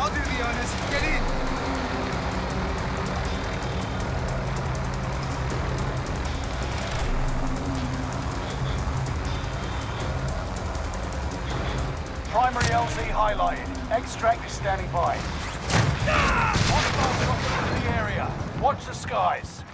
I'll do the honors. Get in. Primary LZ highlighted. Extract is standing by. Hostiles dropping into the area. Watch the skies.